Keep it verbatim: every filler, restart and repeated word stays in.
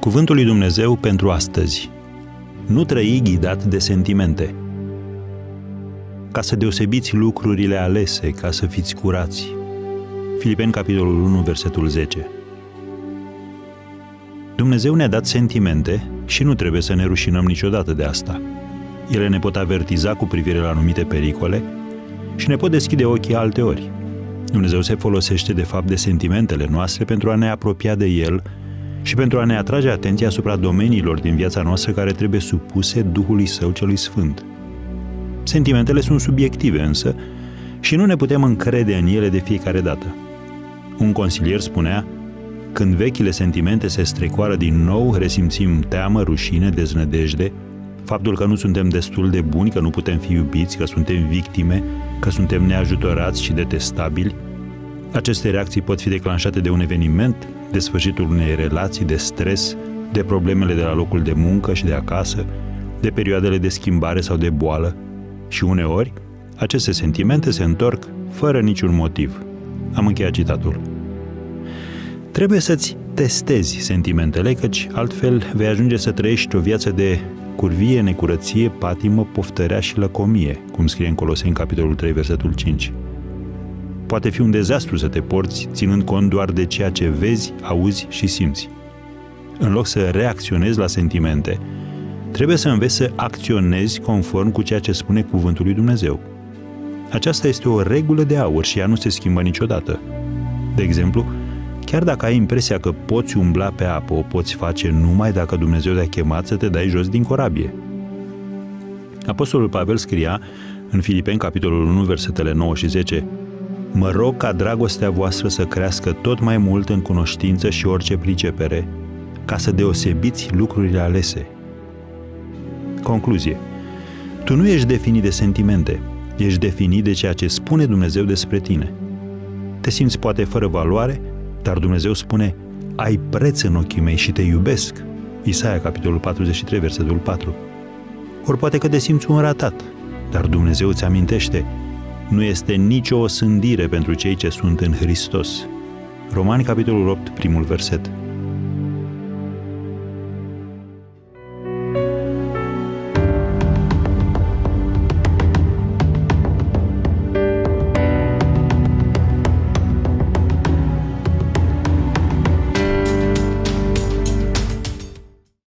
Cuvântul lui Dumnezeu pentru astăzi. Nu trăi ghidat de sentimente. Ca să deosebiți lucrurile alese, ca să fiți curați. Filipeni, capitolul unu, versetul zece. Dumnezeu ne-a dat sentimente și nu trebuie să ne rușinăm niciodată de asta. Ele ne pot avertiza cu privire la anumite pericole și ne pot deschide ochii alteori. Dumnezeu se folosește de fapt de sentimentele noastre pentru a ne apropia de El și pentru a ne atrage atenția asupra domeniilor din viața noastră care trebuie supuse Duhului Său celui Sfânt. Sentimentele sunt subiective însă și nu ne putem încrede în ele de fiecare dată. Un consilier spunea: când vechile sentimente se strecoară din nou, resimțim teamă, rușine, deznădejde, faptul că nu suntem destul de buni, că nu putem fi iubiți, că suntem victime, că suntem neajutorați și detestabili. Aceste reacții pot fi declanșate de un eveniment, de sfârșitul unei relații, de stres, de problemele de la locul de muncă și de acasă, de perioadele de schimbare sau de boală. Și uneori, aceste sentimente se întorc fără niciun motiv. Am încheiat citatul. Trebuie să-ți testezi sentimentele, căci altfel vei ajunge să trăiești o viață de curvie, necurăție, patimă, poftărea și lăcomie, cum scrie în Coloseni, capitolul trei, versetul cinci. Poate fi un dezastru să te porți ținând cont doar de ceea ce vezi, auzi și simți. În loc să reacționezi la sentimente, trebuie să înveți să acționezi conform cu ceea ce spune Cuvântul lui Dumnezeu. Aceasta este o regulă de aur și ea nu se schimbă niciodată. De exemplu, chiar dacă ai impresia că poți umbla pe apă, o poți face numai dacă Dumnezeu te-a chemat să te dai jos din corabie. Apostolul Pavel scria în Filipeni, capitolul unu, versetele nouă și zece: mă rog ca dragostea voastră să crească tot mai mult în cunoștință și orice pricepere, ca să deosebiți lucrurile alese. Concluzie. Tu nu ești definit de sentimente, ești definit de ceea ce spune Dumnezeu despre tine. Te simți poate fără valoare, dar Dumnezeu spune: ai preț în ochii mei și te iubesc. Isaia, capitolul patruzeci și trei, versetul patru. Ori poate că te simți un ratat, dar Dumnezeu îți amintește: nu este nicio osândire pentru cei ce sunt în Hristos. Romani, capitolul opt, primul verset.